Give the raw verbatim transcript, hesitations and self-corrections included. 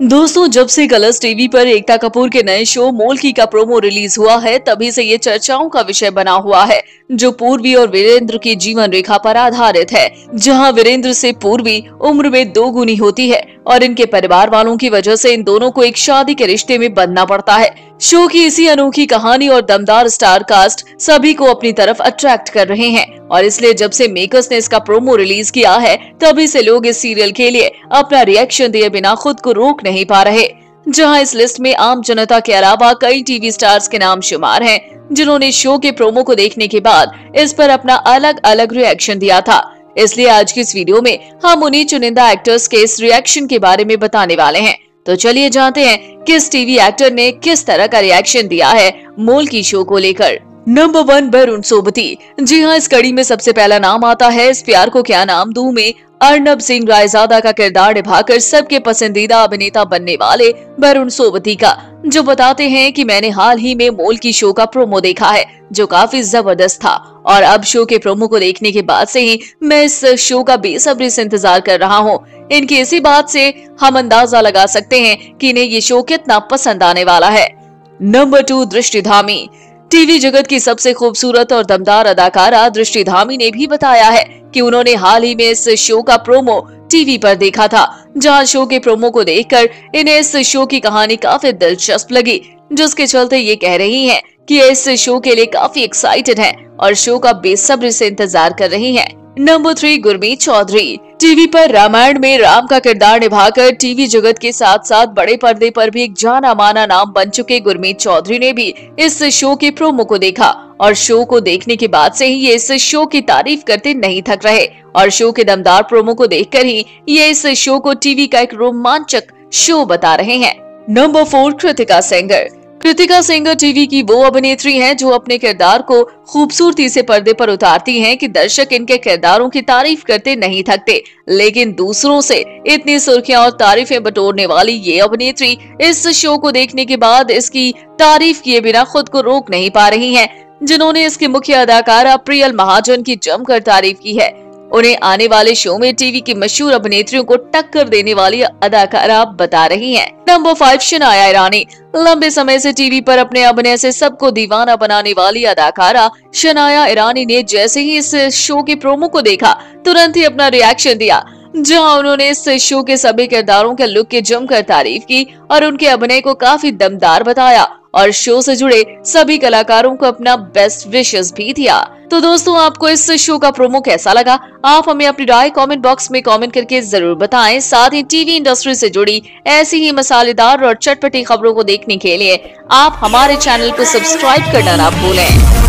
दोस्तों, जब से कलर्स टीवी पर एकता कपूर के नए शो मोल्की का प्रोमो रिलीज हुआ है, तभी से ये चर्चाओं का विषय बना हुआ है, जो पूर्वी और वीरेंद्र की जीवन रेखा पर आधारित है। जहां वीरेंद्र से पूर्वी उम्र में दो गुनी होती है और इनके परिवार वालों की वजह से इन दोनों को एक शादी के रिश्ते में बंधना पड़ता है। शो की इसी अनोखी कहानी और दमदार स्टार कास्ट सभी को अपनी तरफ अट्रैक्ट कर रहे हैं और इसलिए जब से मेकर्स ने इसका प्रोमो रिलीज किया है, तभी से लोग इस सीरियल के लिए अपना रिएक्शन दिए बिना खुद को रोक नहीं पा रहे। जहां इस लिस्ट में आम जनता के अलावा कई टीवी स्टार्स के नाम शुमार हैं, जिन्होंने शो के प्रोमो को देखने के बाद इस पर अपना अलग अलग रिएक्शन दिया था। इसलिए आज की इस वीडियो में हम उन्हीं चुनिंदा एक्टर्स के इस रिएक्शन के बारे में बताने वाले हैं। तो चलिए जानते हैं किस टीवी एक्टर ने किस तरह का रिएक्शन दिया है मोल्की शो को लेकर। Number one, Varun Sobti. जी हाँ, इस कड़ी में सबसे पहला नाम आता है इस प्यार को क्या नाम दूं में अर्नब सिंह रायजादा का किरदार निभाकर सबके पसंदीदा अभिनेता बनने वाले वरुण सोबती का, जो बताते हैं कि मैंने हाल ही में मोल्की शो का प्रोमो देखा है, जो काफी जबरदस्त था और अब शो के प्रोमो को देखने के बाद से ही मैं इस शो का बेसब्री से इंतजार कर रहा हूँ। इनकी इसी बात से हम अंदाजा लगा सकते हैं कि इन्हें ये शो कितना पसंद आने वाला है। नंबर टू, दृष्टि धामी। टीवी जगत की सबसे खूबसूरत और दमदार अदाकारा दृष्टि धामी ने भी बताया है कि उन्होंने हाल ही में इस शो का प्रोमो टीवी पर देखा था, जहां शो के प्रोमो को देखकर इन्हें इस शो की कहानी काफी दिलचस्प लगी, जिसके चलते ये कह रही हैं कि इस शो के लिए काफी एक्साइटेड हैं और शो का बेसब्री से इंतजार कर रही हैं। Number three, Gurmeet Choudhary. TV पर रामायण में राम का किरदार निभाकर टीवी जगत के साथ साथ बड़े पर्दे पर भी एक जाना माना नाम बन चुके गुरमीत चौधरी ने भी इस शो के प्रोमो को देखा और शो को देखने के बाद से ही ये इस शो की तारीफ करते नहीं थक रहे और शो के दमदार प्रोमो को देखकर ही ये इस शो को टीवी का एक रोमांचक शो बता रहे हैं। Number four, Kritika Sengar. Kritika Sengar TV की वो अभिनेत्री हैं जो अपने किरदार को खूबसूरती से पर्दे पर उतारती हैं कि दर्शक इनके किरदारों की तारीफ करते नहीं थकते, लेकिन दूसरों से इतनी सुर्खियां और तारीफें बटोरने वाली ये अभिनेत्री इस शो को देखने के बाद इसकी तारीफ किए बिना खुद को रोक नहीं पा रही हैं, जिन्होंने इसकी मुख्य अदाकारा प्रियल महाजन की जमकर तारीफ की है। उन्हें आने वाले शो में टीवी की मशहूर अभिनेत्रियों को टक्कर देने वाली अदाकारा बता रही हैं। Number five, Shanaya Irani. लंबे समय से टीवी पर अपने अभिनय से सबको दीवाना बनाने वाली अदाकारा शनाया ईरानी ने जैसे ही इस शो के प्रोमो को देखा, तुरंत ही अपना रिएक्शन दिया, जहां उन्होंने इस शो के सभी किरदारों के लुक की जमकर तारीफ की और उनके अभिनय को काफी दमदार बताया और शो से जुड़े सभी कलाकारों को अपना बेस्ट विशेस भी दिया। तो दोस्तों, आपको इस शो का प्रोमो कैसा लगा? आप हमें अपनी राय कमेंट बॉक्स में कमेंट करके जरूर बताएं। साथ ही टीवी इंडस्ट्री से जुड़ी ऐसी ही मसालेदार और चटपटी खबरों को देखने के लिए आप हमारे चैनल को सब्सक्राइब करना ना भूलें।